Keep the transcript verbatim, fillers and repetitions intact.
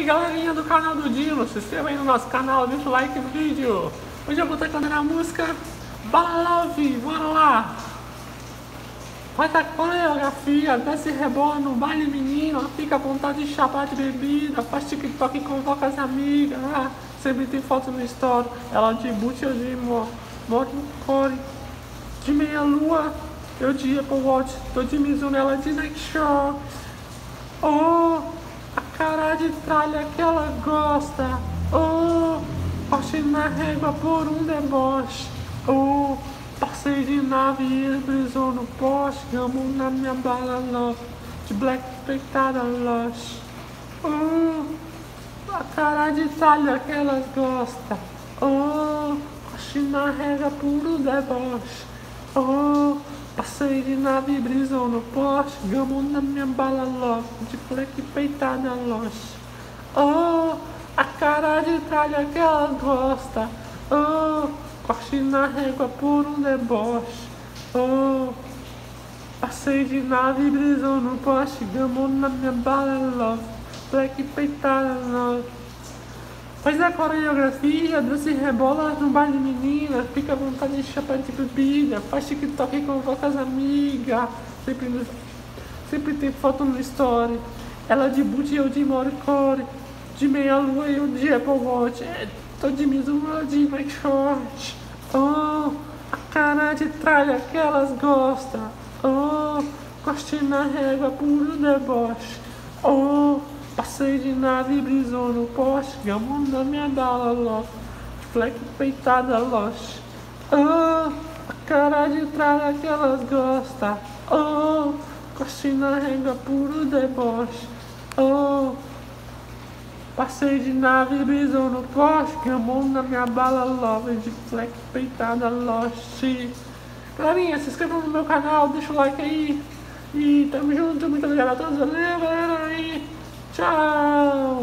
galerinha do canal do Dino, se inscreva aí no nosso canal, deixa o like no vídeo. Hoje eu vou estar cantando a música Bala Love, bora lá! Faz a coreografia, desce rebola no baile menino, fica à vontade de chapar de bebida, faz TikTok e convoca as amigas, ah, sempre tem foto no story, ela de boot, eu de mo, moro no core, de meia lua, eu de Apple Watch, tô de Mizuno, ela de Nike Short. Oh, a cara de tralha que ela gosta. Oh, corte na régua por um deboche. Oh, passei de nave e brisou no poste. Gamo na minha bala love, de black peitada lush. Oh, a cara de tralha que elas gostam. Oh, corte na régua por um deboche. Oh, passei de nave e brisou no poste, gamo na minha bala love, de fleque peitada loja. Oh, a cara de tralha que ela gosta. Oh, corte na régua por um deboche. Oh, passei de nave e brisou no poste, gamo na minha bala love, fleque peitada loja. Faz a coreografia, dança e rebola no baile menina, fica à vontade de chapar de bebida, faz TikTok e convoca as amigas, sempre, no, sempre tem foto no story, ela de boot e eu de morecore, de meia lua e eu de Apple Watch, é, tô de Mizuno, ela de Nike Short. Oh, a cara de tralha que elas gostam. Oh, corte na régua puro deboche. Oh, passei de nave e brisou no poste, gamo na minha bala love, fleque peitada loja. Oh, a cara de tralha que elas gostam. Oh, corte na régua puro deboche. Oh, passei de nave e brisou no poste, gamo na minha bala love, de fleque peitada loja. Galerinha, se inscreva no meu canal, deixa o like aí. E tamo junto, muito obrigado a todos, valeu galera aí. Tchau!